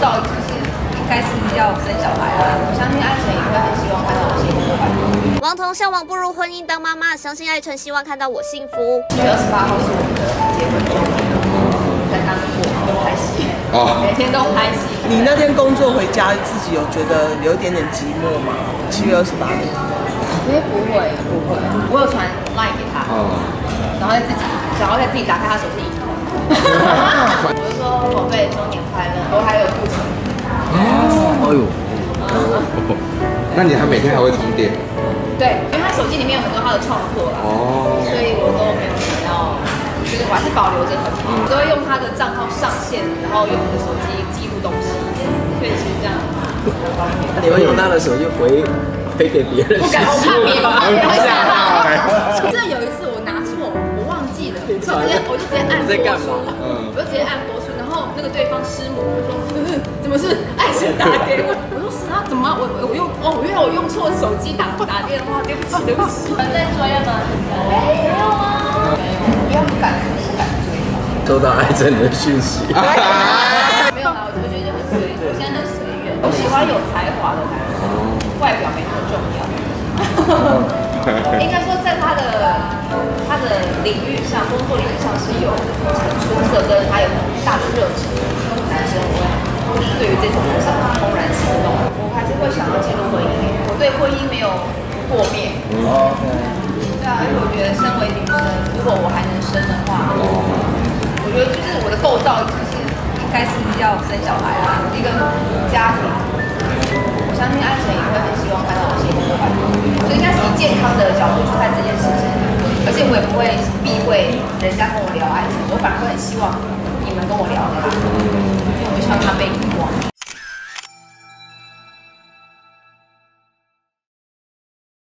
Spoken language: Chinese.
造就是应该是要生小孩啦。我相信艾辰也会很希望看到我幸福快乐。 王彤向往步入婚姻当妈妈，相信艾辰希望看到我幸福。 7月28号是我们的结婚周年，在当过拍戏，每天都拍戏。 你那天工作回家，自己有觉得有一点点寂寞吗？7月28那天。 不会，我有传 LINE 给他，然后再自己打开他手机。我就说宝贝，周年快乐，我还有父亲。 哎呦，那你每天还会充电？ 对，因为他手机里面有很多他的创作啦，所以我都没有想要，就是我还是保留着很好，都会用他的账号上线，然后用我的手机记录东西，所以其实这样很方便。 你会用他的手机回给别人？ 不敢，我怕别人会吓到。真的有一次我拿错，我忘记了，我就直接按播出，我就直接按播出，然后那个对方师母就说，怎么是艾辰打给我？我说是啊，怎么原来我用错手机打电话，对不起。有人在追吗？没有啊，不要不敢追。 收到艾辰的讯息。 没有啦，我觉得就很随，我现在很随缘。我喜欢有才华的男人，外表没那么重要。应该说，在他的领域上，工作领域上是有很出色，跟他有很大的热情。男生我对于这种男生怦然心动，我还是会想要进入婚姻。我对婚姻没有破灭。对啊，因为我觉得身为女生，如果我还能生的话，我觉得就是我的构造就是应该是要生小孩啦，一个家庭。我相信艾辰也会很希望看到我幸福快乐，所以应该是以健康的角度去看这件事情，而且我也不会避讳人家跟我聊爱情，我反而会很希望你们跟我聊他。